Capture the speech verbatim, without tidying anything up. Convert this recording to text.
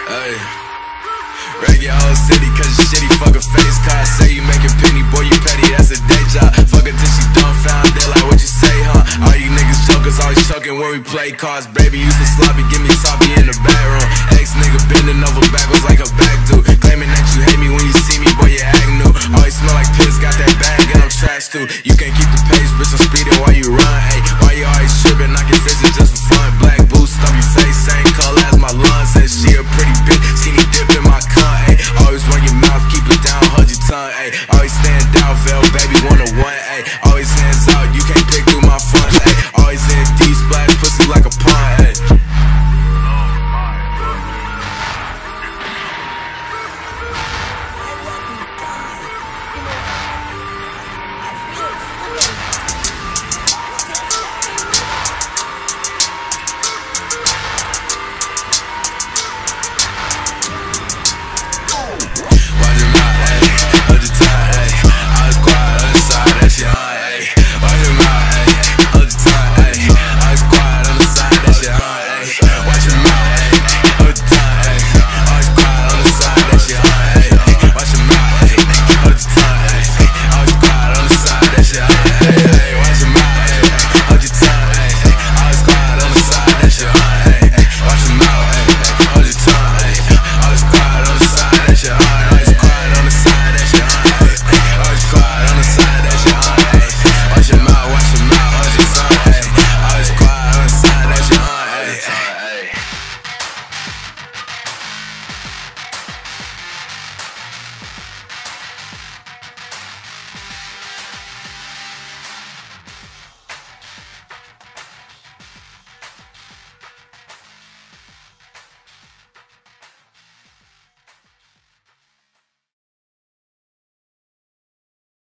Hey, wreck your whole city cause you shitty fucking face car. Say you making penny, boy you petty, that's a day job. Fuck her till she dumbfounded, like what you say, huh? All you niggas jokers always choking when we play cards. Baby, you some sloppy, give me sloppy in the bathroom. Ex nigga bending over backwards like a back dude. Claiming that you hate me when you see me, boy you act new. Always smell like piss, got that bag and I'm trash too. You can't keep the pace, bitch I'm speeding while you run, ayy. Why you always tripping, knocking faces just for